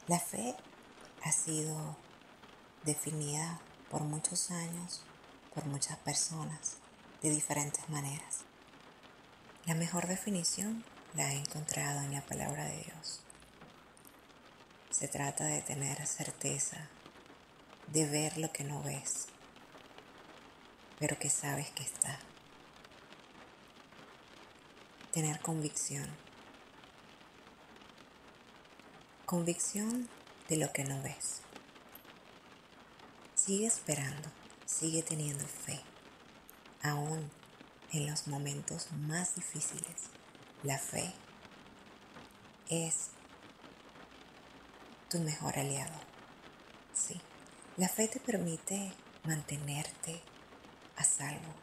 La fe ha sido definida por muchos años, por muchas personas, de diferentes maneras. La mejor definición la he encontrado en la palabra de Dios. Se trata de tener certeza, de ver lo que no ves, pero que sabes que está. Tener convicción. Convicción de lo que no ves. Sigue esperando, sigue teniendo fe, aún en los momentos más difíciles. La fe es tu mejor aliado. Sí, la fe te permite mantenerte a salvo.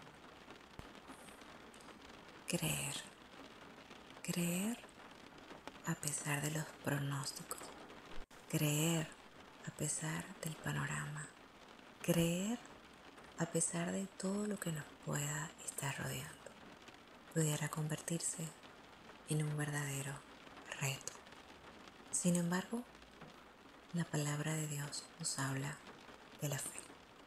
Creer a pesar de los pronósticos. Creer a pesar del panorama. Creer a pesar de todo lo que nos pueda estar rodeando. Pudiera convertirse en un verdadero reto. Sin embargo, la palabra de Dios nos habla de la fe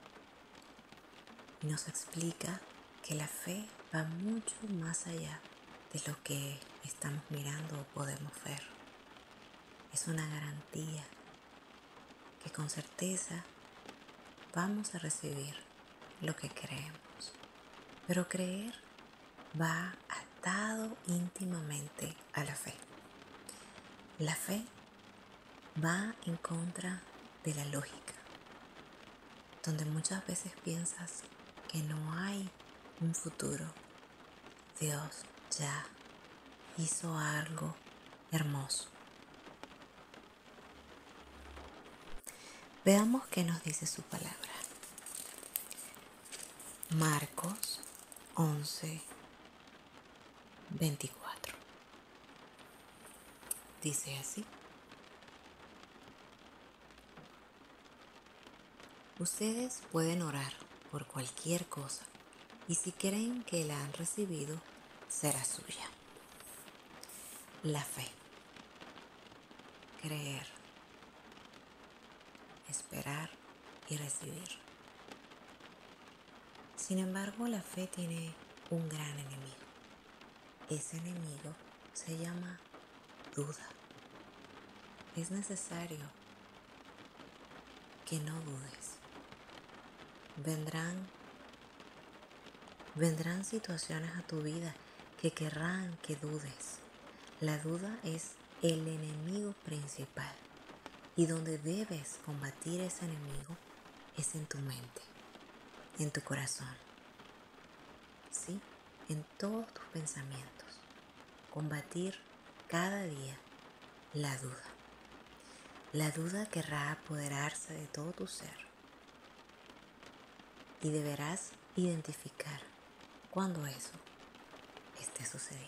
y nos explica que la fe va mucho más allá de lo que estamos mirando o podemos ver. Es una garantía que con certeza vamos a recibir lo que creemos. Pero creer va atado íntimamente a la fe. La fe va en contra de la lógica, donde muchas veces piensas que no hay un futuro. Dios ya hizo algo hermoso. Veamos qué nos dice su palabra. Marcos 11:24. Dice así: ustedes pueden orar por cualquier cosa y si creen que la han recibido, será suya. La fe. Creer, esperar y recibir. Sin embargo, la fe tiene un gran enemigo. Ese enemigo se llama duda. Es necesario que no dudes. Vendrán situaciones a tu vida que querrán que dudes. La duda es el enemigo principal y donde debes combatir ese enemigo es en tu mente, en tu corazón, sí, en todos tus pensamientos. Combatir cada día la duda. La duda querrá apoderarse de todo tu ser y deberás identificar cuando eso esté sucediendo.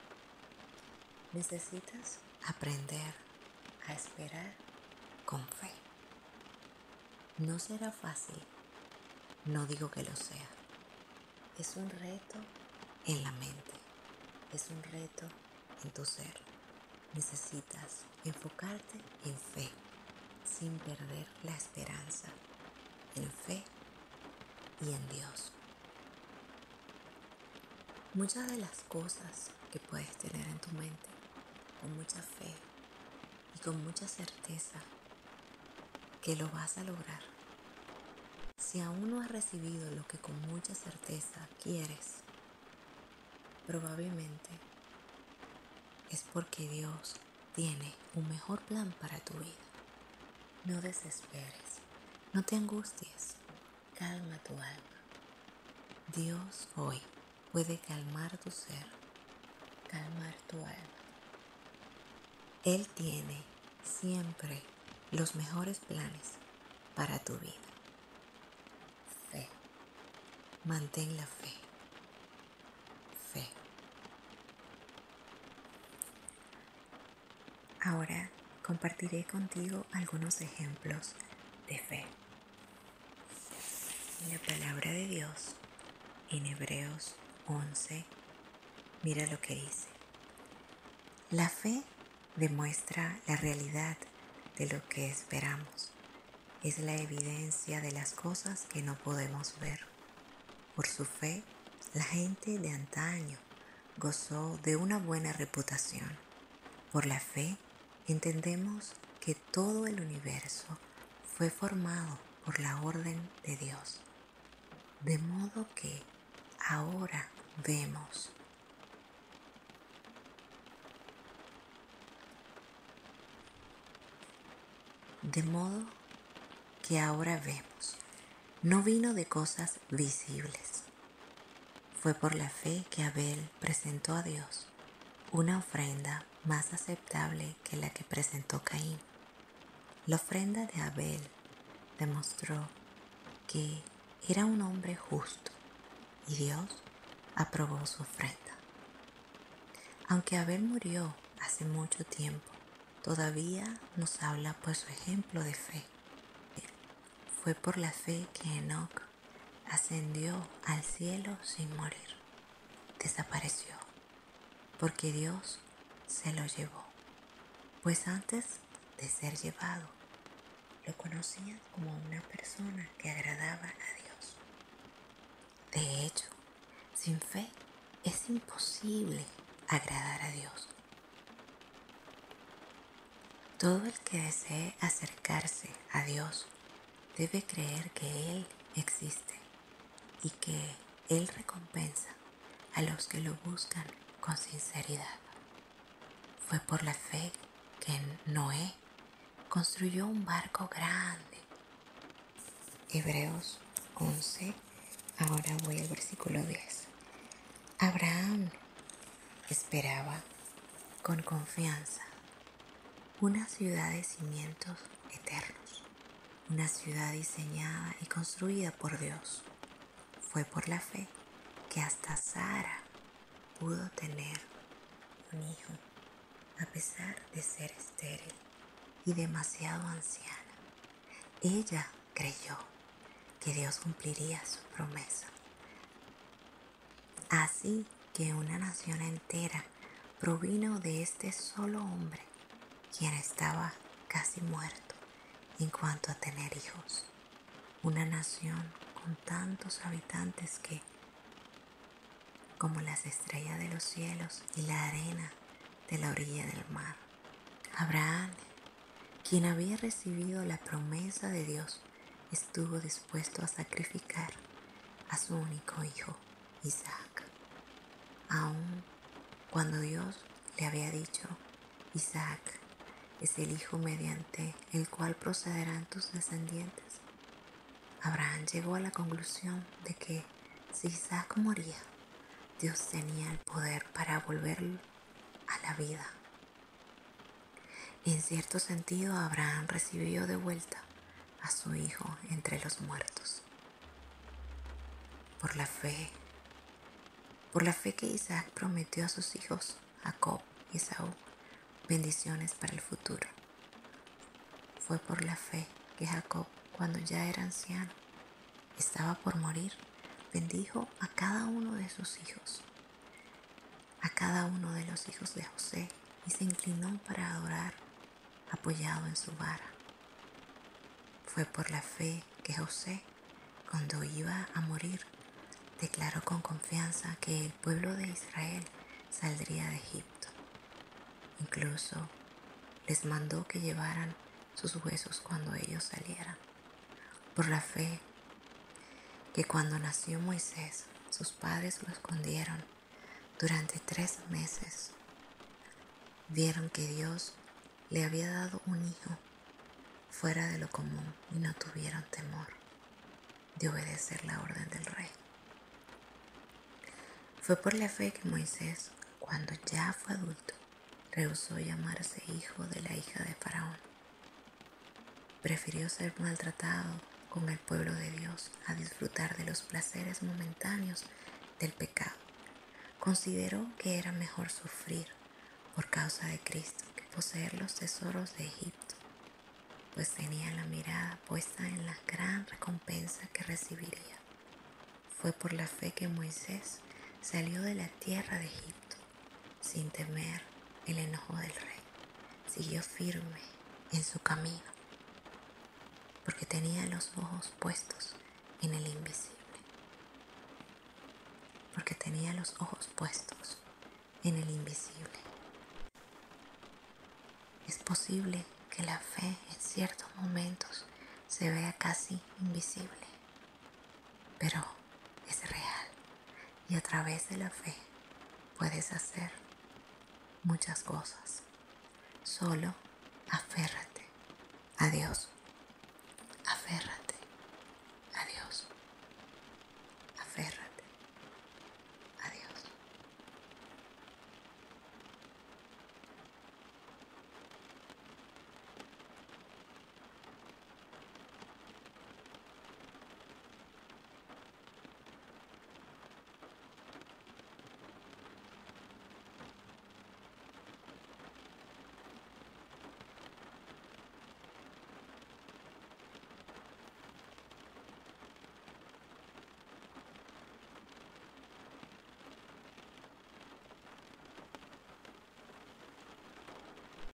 Necesitas aprender a esperar con fe. No será fácil, no digo que lo sea. Es un reto en la mente, es un reto en tu ser. Necesitas enfocarte en fe, sin perder la esperanza, en fe y en Dios. Muchas de las cosas que puedes tener en tu mente, con mucha fe y con mucha certeza que lo vas a lograr. Si aún no has recibido lo que con mucha certeza quieres, probablemente es porque Dios tiene un mejor plan para tu vida. No desesperes, no te angusties, calma tu alma. Dios hoy puede calmar tu ser, calmar tu alma. Él tiene siempre los mejores planes para tu vida. Fe, mantén la fe, fe. Ahora compartiré contigo algunos ejemplos de fe. La palabra de Dios en Hebreos 11, mira lo que dice. La fe demuestra la realidad de lo que esperamos. Es la evidencia de las cosas que no podemos ver. Por su fe, la gente de antaño gozó de una buena reputación. Por la fe, entendemos que todo el universo fue formado por la orden de Dios, de modo que ahora vemos. De modo que ahora vemos. No vino de cosas visibles. Fue por la fe que Abel presentó a Dios una ofrenda más aceptable que la que presentó Caín. La ofrenda de Abel demostró que era un hombre justo y Dios aprobó su ofrenda. Aunque Abel murió hace mucho tiempo, todavía nos habla por su ejemplo de fe. Fue por la fe que Enoc ascendió al cielo sin morir. Desapareció, porque Dios se lo llevó. Pues antes de ser llevado, lo conocían como una persona que agradaba a Dios. De hecho, sin fe es imposible agradar a Dios. Todo el que desee acercarse a Dios debe creer que Él existe y que Él recompensa a los que lo buscan con sinceridad. Fue por la fe que Noé construyó un barco grande. Hebreos 11, ahora voy al versículo 10. Abraham esperaba con confianza una ciudad de cimientos eternos, una ciudad diseñada y construida por Dios. Fue por la fe que hasta Sara pudo tener un hijo, a pesar de ser estéril y demasiado anciana. Ella creyó que Dios cumpliría su promesa. Así que una nación entera provino de este solo hombre, quien estaba casi muerto en cuanto a tener hijos. Una nación con tantos habitantes que, como las estrellas de los cielos y la arena de la orilla del mar. Abraham, quien había recibido la promesa de Dios, estuvo dispuesto a sacrificar a su único hijo, Isaac. Aun cuando Dios le había dicho: Isaac es el hijo mediante el cual procederán tus descendientes, Abraham llegó a la conclusión de que si Isaac moría, Dios tenía el poder para volverlo a la vida. En cierto sentido, Abraham recibió de vuelta a su hijo entre los muertos. Por la fe que Isaac prometió a sus hijos, Jacob y Esaú, bendiciones para el futuro. Fue por la fe que Jacob, cuando ya era anciano, estaba por morir, bendijo a cada uno de sus hijos, a cada uno de los hijos de José, y se inclinó para adorar apoyado en su vara. Fue por la fe que José, cuando iba a morir, declaró con confianza que el pueblo de Israel saldría de Egipto. Incluso les mandó que llevaran sus huesos cuando ellos salieran. Por la fe que cuando nació Moisés, sus padres lo escondieron durante 3 meses. Vieron que Dios le había dado un hijo fuera de lo común y no tuvieron temor de obedecer la orden del rey. Fue por la fe que Moisés, cuando ya fue adulto, rehusó llamarse hijo de la hija de Faraón. Prefirió ser maltratado con el pueblo de Dios a disfrutar de los placeres momentáneos del pecado. Consideró que era mejor sufrir por causa de Cristo que poseer los tesoros de Egipto, pues tenía la mirada puesta en la gran recompensa que recibiría. Fue por la fe que Moisés salió de la tierra de Egipto sin temer el enojo del rey. Siguió firme en su camino, porque tenía los ojos puestos en el invisible, porque tenía los ojos puestos en el invisible. Es posible que la fe en ciertos momentos se vea casi invisible, pero es real y a través de la fe puedes hacer muchas cosas. Solo aférrate a Dios, aférrate.